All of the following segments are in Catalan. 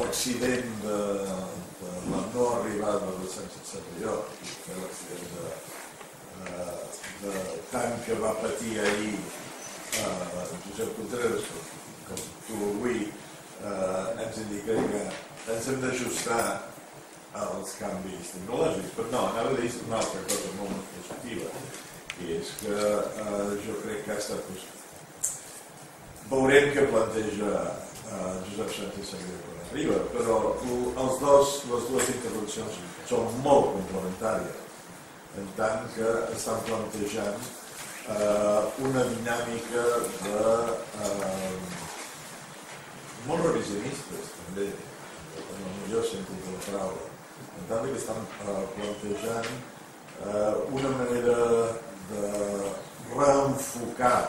l'accident de la no arribada de Sánchez Serralló, l'accident de tant que va patir ahir Josep Contreras, com tu avui ens indica que ens hem d'ajustar als canvis tecnològics, però no, anava a dir una altra cosa molt més positiva, i és que jo crec que ha estat possible. Veurem què planteja Josep Sánchez Serralló quan arriba, però les dues intervencions són molt complementàries, en tant que estan plantejant una dinàmica molt revisionistes, també, en el millor sentit de la paraula, en tant que estan plantejant una manera de reenfocar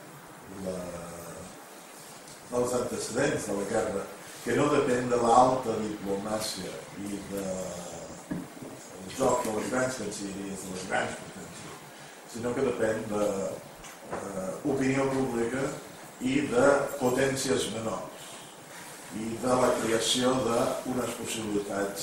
els antecedents de la guerra, que no depèn de l'alta diplomàcia i del joc de les grans cancelleries, de les grans potències, sinó que depèn d'opinió pública i de potències menors i de la creació d'unes possibilitats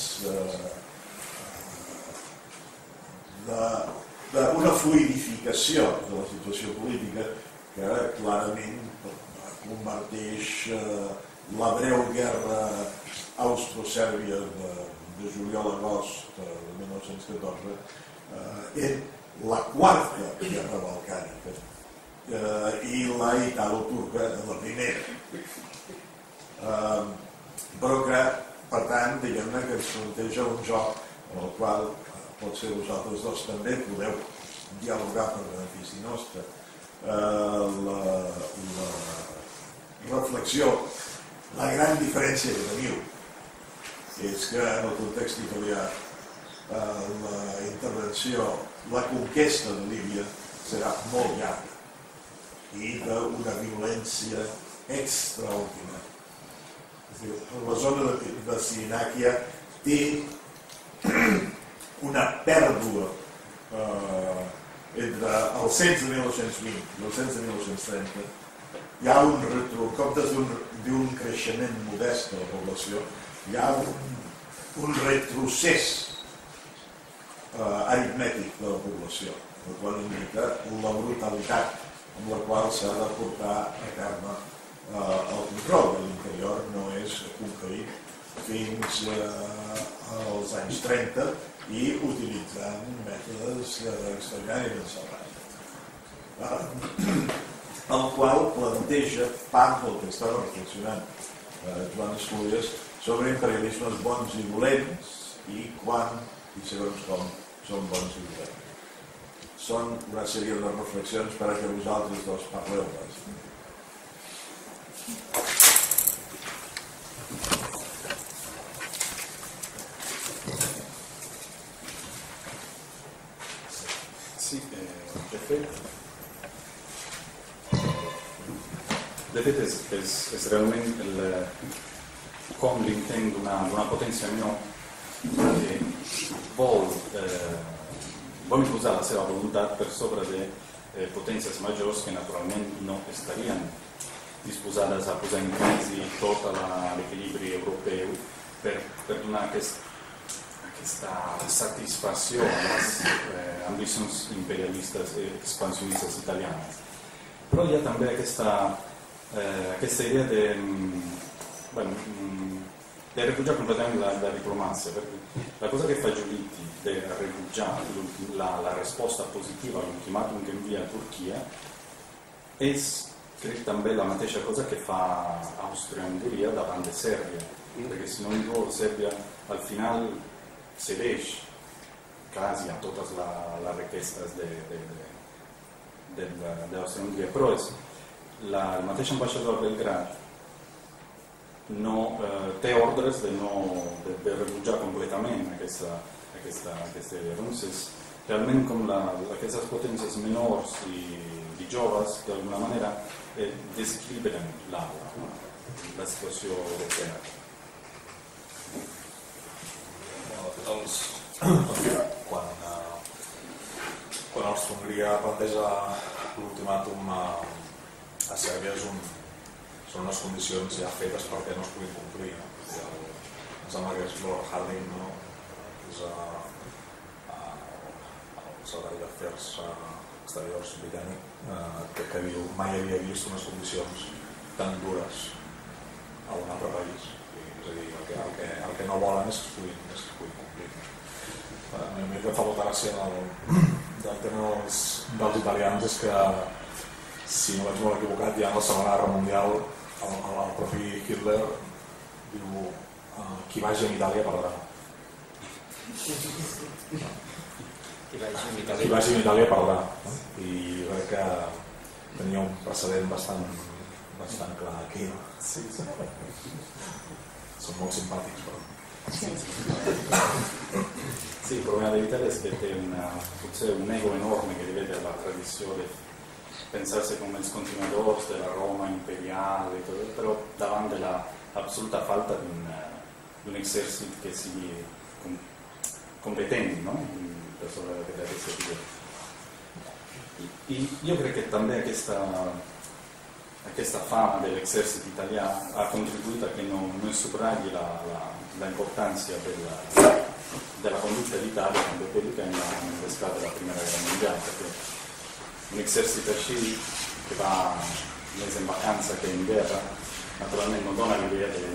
d'una fluidificació de la situació política que clarament converteix la breu guerra austro-sèrbia de juliol-agost de 1914 en la quarta guerra balcànica i la italo-turca en la primera. Però que, per tant, diguem-ne que ens planteja un joc en el qual potser vosaltres dos també podeu dialogar per benefici nostre. La reflexió, la gran diferència que teniu és que en el context italià la intervenció, la conquesta de Líbia serà molt llarga i d'una violència extraordinària. La zona de Sirinàquia té una pèrdua entre el cens de 1920 i el cens de 1930. Hi ha un retro, en comptes d'un creixement modest de la població, hi ha un retrocés aritmètic de la població, el qual indica la brutalitat amb la qual s'ha de portar a terme el control de l'interior. No és conquerit fins als anys 30 i utilitzant mètodes extraordinàriament salvatges, el qual planteja part del que estava reflexionant Joan Esplugues sobre imperialismes bons i dolents i quan i segons com són bons i dolents. Són una sèrie de reflexions per a que vosaltres dos parleu. Sí, de fet és realment com l'intent d'una potència menor que vol imposar la seva voluntat per sobre de potències majors que naturalment no estarien disposades a posar en crisi tot l'equilibri europeu per donar aquesta satisfacció a les ambicions imperialistes i expansionistes italianes. Però hi ha també aquesta idea de rebutjar completament la diplomazia, perché la cosa che fa Giolitti di rebutgiare la risposta positiva all'ultimatum che invia a Turchia è crec també la mateixa cosa che fa Àustria-Hongria davant de Sèrbia, perquè si no Sèrbia al final cedeix quasi a totes les requestes d'Àustria-Hongria, però el mateix ambaixador a Belgrad té ordres de rebutjar completament aquesta idea. Doncs realment com aquestes potències menors i joves d'alguna manera desequilibren la situació europea. Quan Àustria-Hongria planteja l'ultimàtum a Sèrbia són unes condicions ja fetes perquè no es puguin complir. em sembla que és Lord Harding, no? És el secretari d'Afers Exteriors britànic, que diu mai havia vist unes condicions tan dures a un altre país. És a dir, el que no volen és que es puguin complir. A mi que em fa molta gràcia del tema dels italians és que, si no vaig molt equivocat, ja en la Segona Guerra Mundial el propi Hitler diu qui vagi a Itàlia perdrà. Qui vagi a Itàlia perdrà. I crec que tenia un precedent bastant clar aquí. Són molt simpàtics, però... Sí, il problema dell'Italia è che potser un ego enorme che rivede la tradizione, pensarsi come els continuadors de la Roma imperiale, però davanti all'assoluta falta di un esercito che sigui competente, no? Per sopravvivere a questa idea. Io credo che també aquesta fama dell'esercito italiano ha contribuito a che non subragli la importanza della condotta d'Italia quando quelli che hanno innescato la prima guerra mondiale, perché un esercito així che va un mese in vacanza che è in guerra naturalmente non dona l'idea di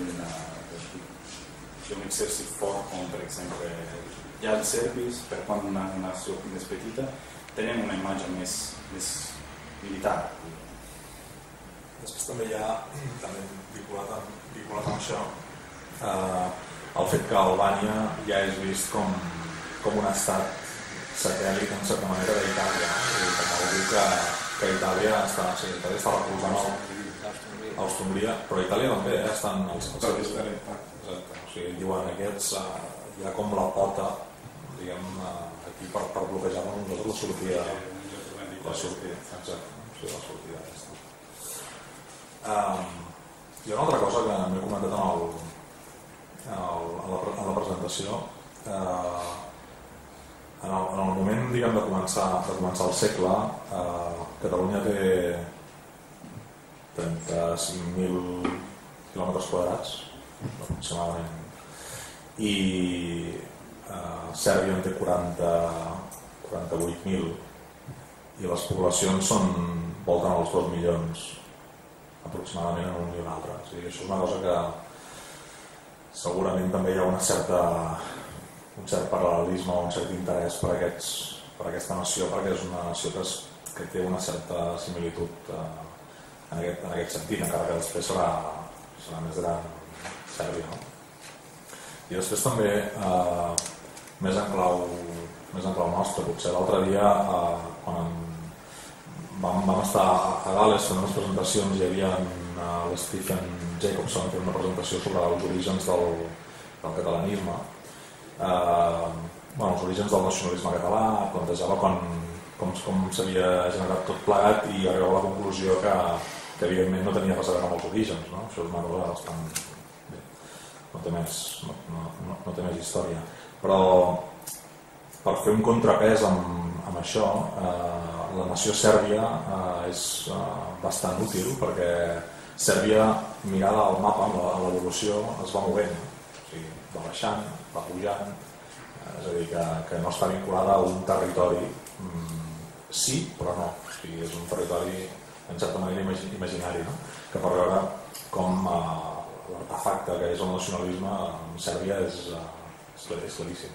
un esercito forte come per esempio gli altri serbi, per quando una nació més petita tenen una imatge més militar. Després també hi ha, també vinculat amb això, el fet que Albània ja és vist com un estat satèl·lit en certa manera d'Itàlia, que vol dir que Itàlia està recolzant Àustria-Hongria, però Itàlia també estan els diuen aquests hi ha com la pota diguem aquí per bloquejar la sortida aquesta. Hi ha una altra cosa que m'he comentat a la presentació. En el moment de començar el segle, Catalunya té 35.000 quilòmetres quadrats aproximadament i Sèrbia en té 48.000 i les poblacions volten als 2 milions aproximadament en un i un altre. O sigui, això és una cosa que segurament també hi ha un cert paral·lelisme o un cert interès per aquesta nació, perquè és una nació que té una certa similitud en aquest sentit, encara que després serà més gran Sèrbia. No? I després també, més en clau nostre, potser l'altre dia, quan vam estar a Gal·les fent unes presentacions, hi havia l'Stephen Jacobson fent una presentació sobre els orígens del catalanisme, els orígens del nacionalisme català, plantejava com s'havia generat tot plegat i arribava a la conclusió que evidentment no tenia res a veure amb els orígens, no? Això és una cosa bastant... no té més història. Però per fer un contrapès amb això, la nació sèrbia és bastant útil perquè Sèrbia, mirada al mapa, a l'evolució, es va movent, o sigui, va baixant, va pujant, és a dir, que no està vinculada a un territori, sí, però no, o sigui, és un territori en certa manera imaginari, no? Que per veure com l'artefacte que és el nacionalisme en Sèrbia és claríssim.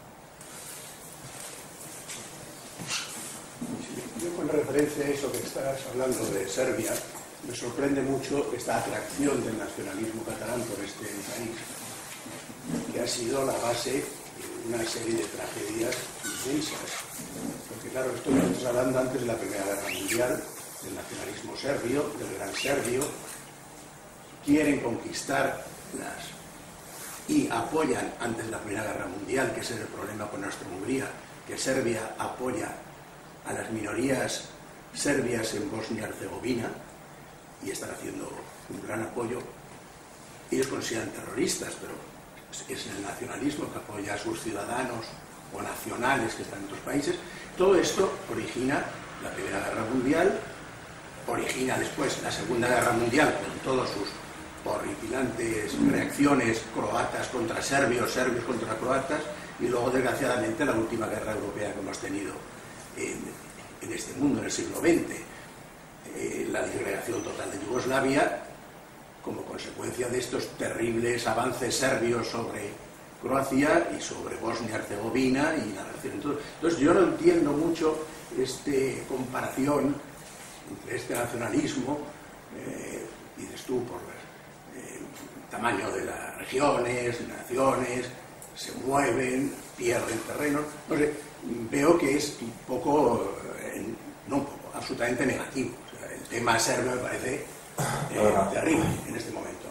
Yo, con referencia a eso que estás hablando de Serbia, me sorprende mucho esta atracción del nacionalismo catalán por este país, que ha sido la base de una serie de tragedias inmensas. Porque claro, esto que estamos hablando antes de la Primera Guerra Mundial, del nacionalismo serbio, del gran serbio, quieren conquistarlas y apoyan antes de la Primera Guerra Mundial, que ese es el problema con Austria-Hungría, que Serbia apoya a las minorías serbias en Bosnia-Herzegovina y están haciendo un gran apoyo. Ellos consideran terroristas, pero es el nacionalismo que apoya a sus ciudadanos o nacionales que están en otros países. Todo esto origina la Primera Guerra Mundial, origina después la Segunda Guerra Mundial con todos sus horripilantes reacciones croatas contra serbios, serbios contra croatas, y luego desgraciadamente la última guerra europea que hemos tenido en este mundo, en el siglo XX, la disgregación total de Yugoslavia como consecuencia de estos terribles avances serbios sobre Croacia y sobre Bosnia-Herzegovina y la relación. Entonces yo no entiendo mucho esta comparación entre este nacionalismo, dices tú, por el tamaño de las regiones, naciones, se mueven, pierden terreno. No sé, veo que es un poco, no un poco, absolutamente negativo. O sea, el tema serbio me parece terrible en este momento.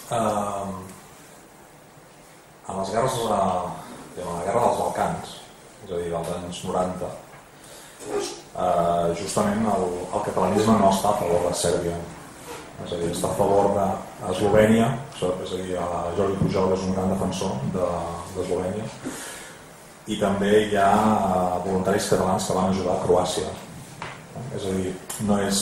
En les guerres, en la guerra dels Balcans, és a dir, dels anys 90, justament el catalanisme no està a favor de Sèrbia, és a dir, està a favor d'Eslovènia, és a dir, Jordi Pujol és un gran defensor d'Eslovènia, i també hi ha voluntaris catalans que van ajudar a Croàcia. És a dir, no és...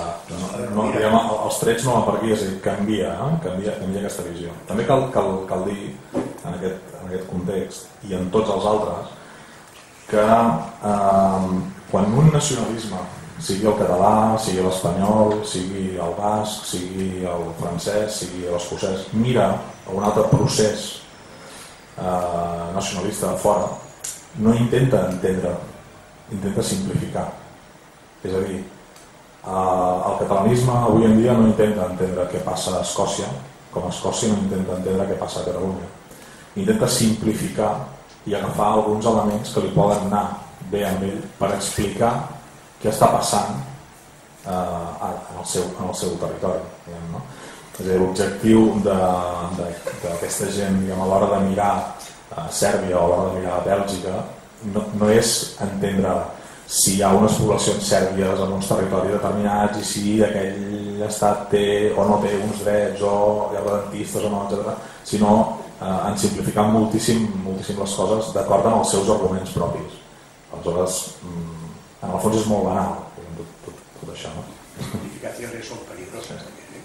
els trets no van per aquí, és a dir, canvia aquesta visió. També cal dir, en aquest context, i en tots els altres, que quan un nacionalisme, sigui el català, sigui l'espanyol, sigui el basc, sigui el francès, sigui l'escocès, mira un altre procés nacionalista de fora, no intenta entendre, intenta simplificar. És a dir, el catalanisme avui en dia no intenta entendre què passa a Escòcia, com a Escòcia no intenta entendre què passa a Catalunya. Intenta simplificar i agafar alguns elements que li poden anar bé amb ell per explicar què està passant en el seu territori. No? És a dir, l'objectiu d'aquesta gent a l'hora de mirar Sèrbia o a l'hora de mirar Bèlgica no és entendre si hi ha unes poblacions sèrbies en uns territoris determinats i si aquell estat té o no té uns drets o redentistes o no, etc. Sinó en simplificar moltíssim les coses d'acord amb els seus arguments propis. Aleshores, en el fons és molt banal tot això. Les simplificacions són peligroses també.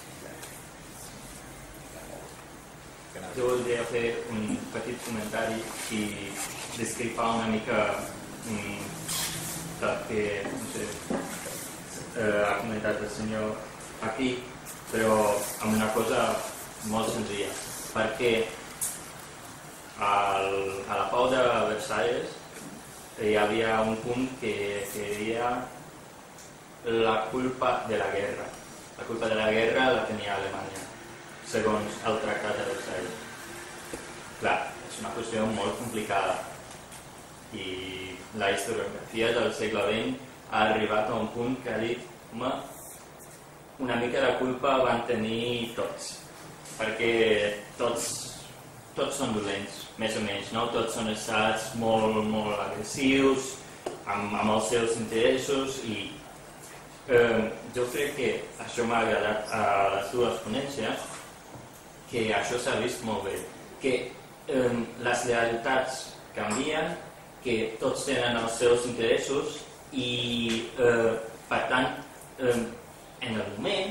Jo voldria fer un petit comentari i discrepar una mica que no sé, ha comentat el senyor aquí, però amb una cosa molt senzilla, perquè a la pau de Versalles hi havia un punt que deia la culpa de la guerra. La culpa de la guerra la tenia Alemanya, segons el Tractat de Versalles. Clar, és una qüestió molt complicada i la historiografia del segle XX ha arribat a un punt que ha dit una mica de culpa van tenir tots, perquè tots són dolents, més o menys, no? Tots són estats molt agressius, amb els seus interessos, i jo crec que això m'ha agradat a les dues ponències, que això s'ha vist molt bé, que les lleialtats canvien, que tots tenen els seus interessos i, per tant, en el moment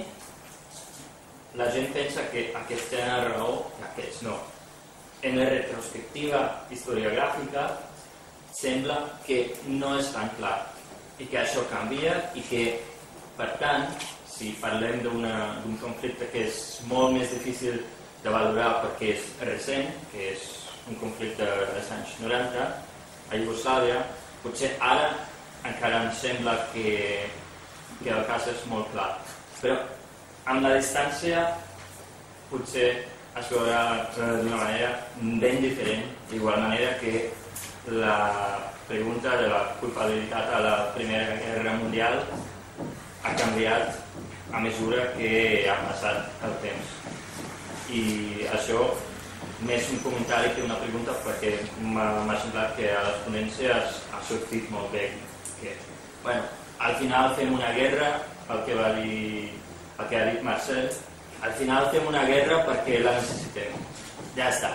la gent pensa que aquests tenen raó i aquests no. En la retrospectiva historiogràfica sembla que no és tan clar i que això canvia i que, per tant, si parlem d'un conflicte que és molt més difícil de valorar perquè és recent, que és un conflicte dels anys 90, a Iugoslàvia, potser ara encara em sembla que el cas és molt clar. Però amb la distància potser es veurà d'una manera ben diferent, d'igual manera que la pregunta de la culpabilitat a la Primera Guerra Mundial ha canviat a mesura que ha passat el temps. I això més un comentari que una pregunta, perquè m'ha semblat que a les ponències ha sortit molt bé que, bueno, al final fem una guerra, el que ha dit Marcel, al final fem una guerra perquè la necessitem, ja està.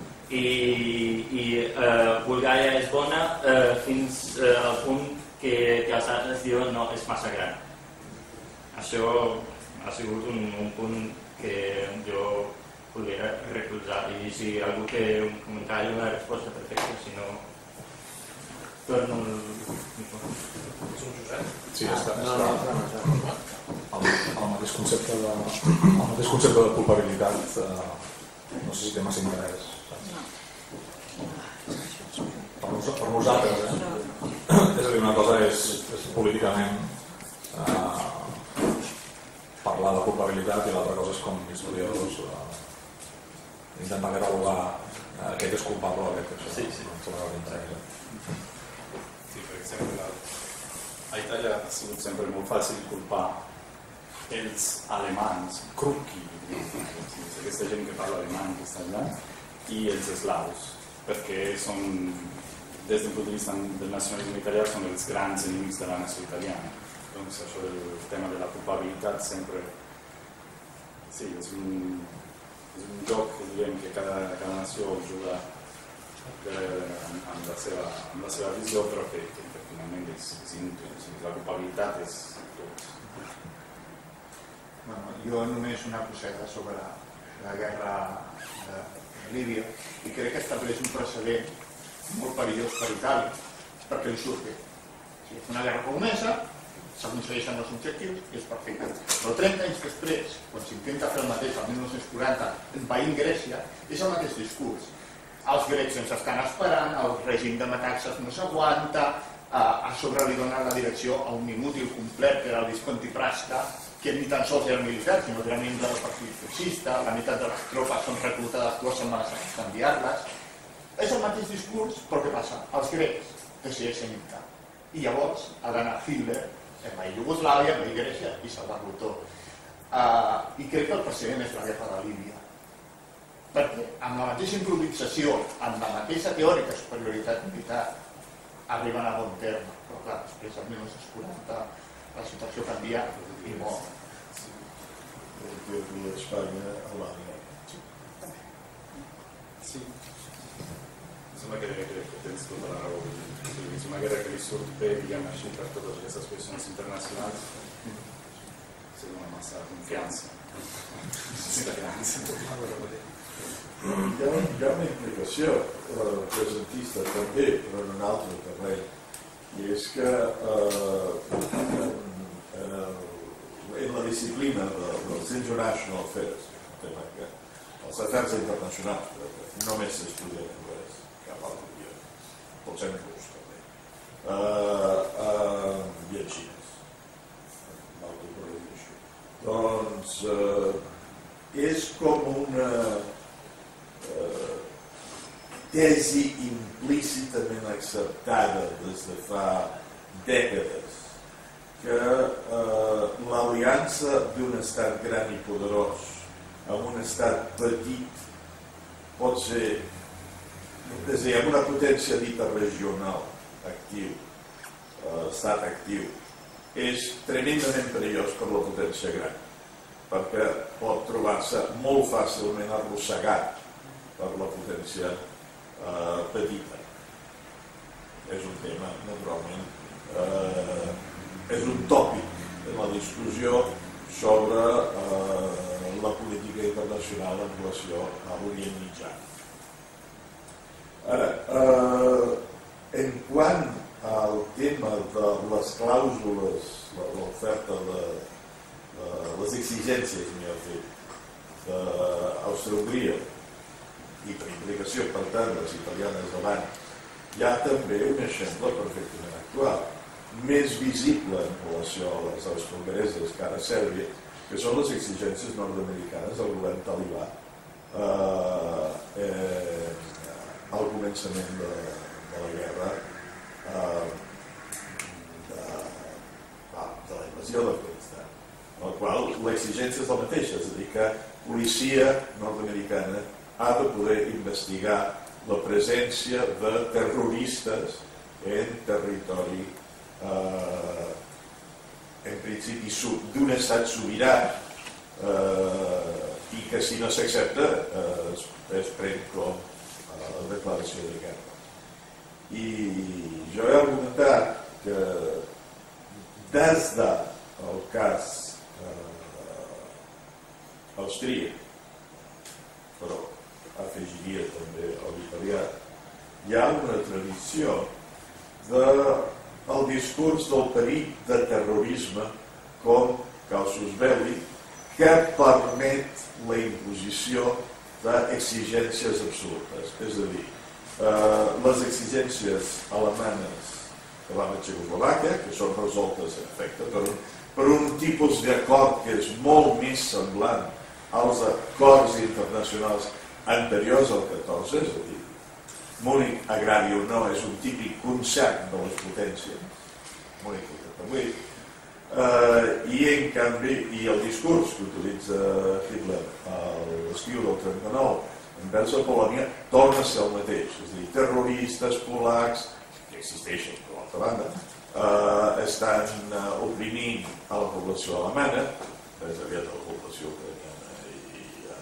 I Bulgària és bona fins al punt que els altres diuen no, és massa gran. Això ha sigut un punt que jo volia recolzar. I si algú té un comentari o una resposta perfecta, si no, torno el micròfon. És un Josep? Sí, està. El mateix concepte de culpabilitat, no sé si té massa interès. Per nosaltres, és a dir, una cosa és políticament parlar de culpabilitat i l'altra cosa és com historiadors intentar catalogar aquest és culpable o aquest és sobre el que interessa. Sí, per exemple, a Itàlia ha sigut sempre molt fàcil culpar els alemanys, Krupki, aquesta gent que parla alemany que està allà, i els eslaus, perquè són, des del punt de vista del nacionalisme italià, són els grans enemics de la nació italiana. Doncs això del tema de la culpabilitat sempre sí, és un joc que diem que cada nació juga amb la seva visió, però que finalment és inútil. La culpabilitat és tot. Bueno, jo només una coseta sobre la guerra de Líbia i crec que estableix un precedent molt perillós per Itàlia perquè li surt bé. Si és una guerra que comença, s'aconsegueixen els objectius i és perfecte. Però 30 anys després, quan s'intenta fer el mateix al 1940 envaint Grècia, és el mateix discurs. Els grecs ens estan esperant, el règim de Metaxas no s'aguanta, a sobre li donen la direcció a un inútil complet que era el Visconti Prasca, que ni tan sols era militar, sinó que era membre del partit feixista, la meitat de les tropes són reclutades 2 setmanes abans d'enviar-les. És el mateix discurs, però què passa? Els grecs decideixen lluitar. I llavors ha d'anar Hitler, envair Iugoslàvia, envair Grècia i salvar-lo tot. I crec que el precedent és la guerra de Líbia. Perquè amb la mateixa improvisació, amb la mateixa teòrica superioritat militar, arriben a bon terme. Però clar, després del 1940 la situació canvia i molt. I Espanya, Albània. Sí. Sembla que tens tota la raó. És una guerra que li surt bé, diguem així, per totes aquestes qüestions internacionals. Se dona massa confiança. Hi ha una implicació presentista també, però en un altre terreny, i és que en la disciplina dels International Affairs, els afers internacionals, només s'estudia en anglès, cap altre dia, potser en rus també, i en xinès, doncs és com una tesi implícitament acceptada des de fa dècades que l'aliança d'un estat gran i poderós amb un estat petit pot ser, és a dir, amb una potència dita regional actiu, estat actiu, és tremendament perillós per la potència gran, perquè pot trobar-se molt fàcilment arrossegat per la potència petita. És un tema, naturalment, és un tòpic en la discussió sobre la política internacional en relació a l'Orient Mitjà. Ara, en quant al tema de les clàusules, l'oferta de les exigències, millor dit, d'Àustria-Hongria i per implicació, per tant, les italianes davant, hi ha també un exemple perfectament actual, més visible en relació a les austrohongareses que ara Sèrbia, que són les exigències nord-americanes al govern talibà al començament de la guerra de la invasió d'Afganistan, en la qual l'exigència és la mateixa, és a dir, que policia nord-americana ha de poder investigar la presència de terroristes en territori en principi d'un estat sobirà i que si no s'accepta es pren com declaració de guerra. I jo he argumentat que des del cas austríac, però afegiria també l'italià, hi ha una tradició del discurs del perill de terrorisme com casus belli que permet la imposició d'exigències absolutes. És a dir, les exigències alemanes que van a Txecoslovàquia, que són resoltes en efecte per un tipus d'acord que és molt més semblant als acords internacionals anteriors al 14, és a dir, Múnich, agradi o no, és un típic concert de les potències, Múnich del 38, i en canvi, i el discurs que utilitza Hitler a l'estiu del 39 envers a Polònia torna a ser el mateix, és a dir, terroristes polacs, que existeixen per l'altra banda, estan oprimint a la població alemana, més aviat a la població ucraniana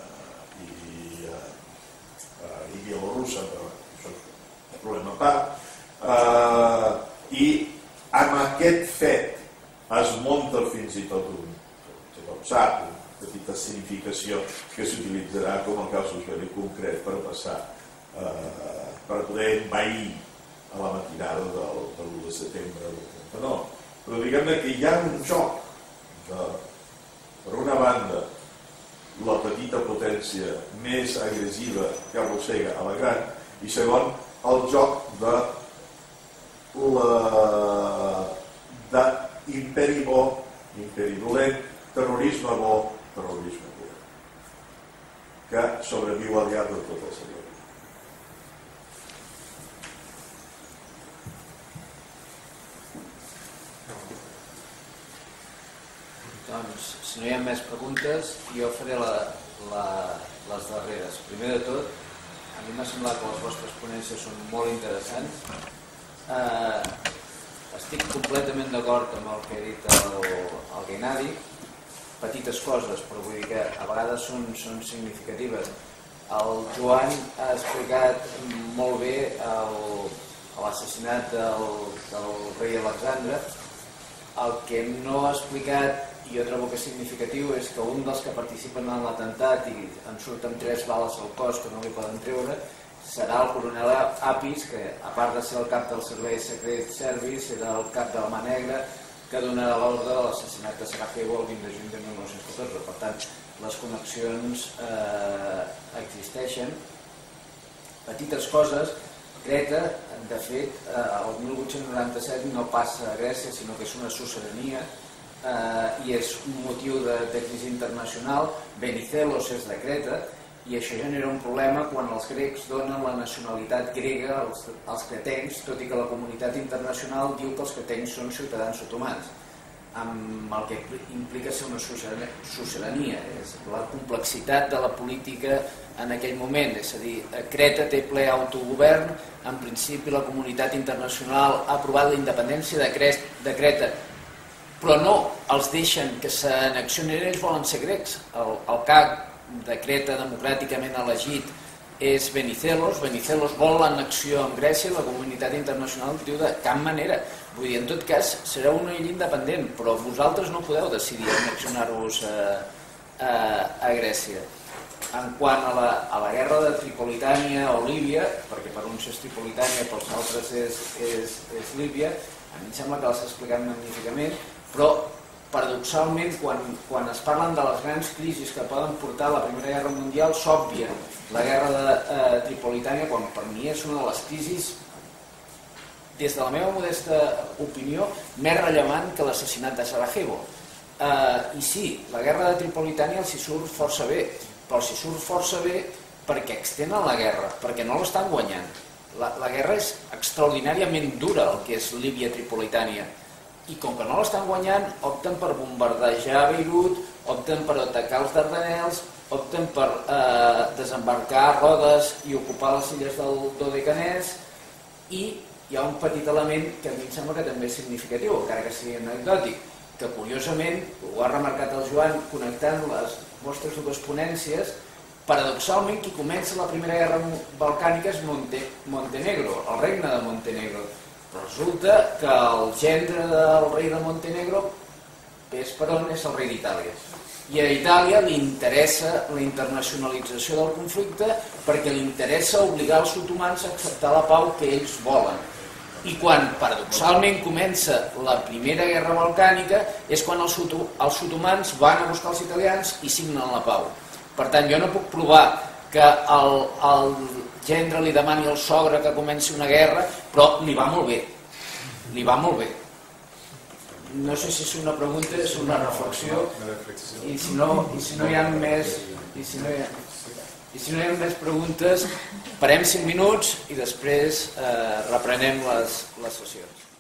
i bielorussa, però això és un problema a part, i amb aquest fet es munta fins i tot tothom sap, una petita significació que s'utilitzarà com a casus belli concret per passar, per poder envair a la matinada del 1 de setembre del 39. Però diguem-ne que hi ha un joc de, per una banda, la petita potència més agressiva que arrossega a la gran, i segon, el joc d'imperi bo, imperi dolent, terrorisme bo, terrorisme dolent, que sobreviu al llarg de tot el segle. Doncs, si no hi ha més preguntes, jo faré les darreres. Primer de tot, a mi m'ha semblat que les vostres ponències són molt interessants. Estic completament d'acord amb el que ha dit el Gennadi. Petites coses, però vull dir que a vegades són significatives. El Joan ha explicat molt bé l'assassinat del rei Alexandre. El que no ha explicat, i jo trobo que és significatiu, és que un dels que participen en l'atemptat i en surten 3 bales al cos que no li poden treure serà el coronel Apis, que a part de ser el cap del servei secret serbi serà el cap de la Mà Negra, que donarà l'ordre de l'assassinat de Sarajevo el 20 de juny de 1914. Per tant, les connexions existeixen. Petites coses. Creta, de fet, el 1897 no passa a Grècia, sinó que és una succedania i és un motiu de crisi internacional. Venizelos és de Creta i això genera un problema quan els grecs donen la nacionalitat grega als cretencs, tot i que la comunitat internacional diu que els cretencs són ciutadans otomans, amb el que implica ser una succedania. És la complexitat de la política en aquell moment, és a dir, Creta té ple autogovern, en principi la comunitat internacional ha aprovat la independència de Creta, però no els deixen que s'annexionin, ells volen ser grecs. El cap de Creta democràticament elegit és Venizelos. Venizelos vol l'annexió amb Grècia i la comunitat internacional diu de cap manera. Vull dir, en tot cas, serà una illa independent, però vosaltres no podeu decidir annexionar-vos a Grècia. En quant a la guerra de Tripolitània o Líbia, perquè per uns és Tripolitània, pels altres és Líbia, a mi em sembla que l'has explicat magníficament, però paradoxalment quan es parlen de les grans crisis que poden portar a la Primera Guerra Mundial s'òbvia la guerra de Tripolitània, quan per mi és una de les crisis, des de la meva modesta opinió, més rellevant que l'assassinat de Sarajevo. I sí, la guerra de Tripolitània els hi surt força bé, però els hi surt força bé perquè extenen la guerra, perquè no l'estan guanyant. La guerra és extraordinàriament dura, el que és Líbia-Tripolitània, i com que no l'estan guanyant, opten per bombardejar Beirut, opten per atacar els Dardanels, opten per desembarcar a Rodes i ocupar les illes del Dodecanès, i hi ha un petit element que a mi em sembla que també és significatiu, encara que sigui anecdòtic, que curiosament, ho ha remarcat el Joan, connectant les vostres dues ponències, paradoxalment qui comença la Primera Guerra Balcànica és Montenegro, el regne de Montenegro. Però resulta que el gendre del rei de Montenegro ves per on és el rei d'Itàlia. I a Itàlia li interessa la internacionalització del conflicte perquè li interessa obligar els otomans a acceptar la pau que ells volen. I quan paradoxalment comença la primera guerra balcànica és quan els otomans van a buscar els italians i signen la pau. Per tant, jo no puc provar que el gendre li demani al sogre que comenci una guerra, però li va molt bé. Li va molt bé. No sé si és una pregunta, és una reflexió, i si no hi ha més preguntes, parem 5 minuts i després reprenem les sessions.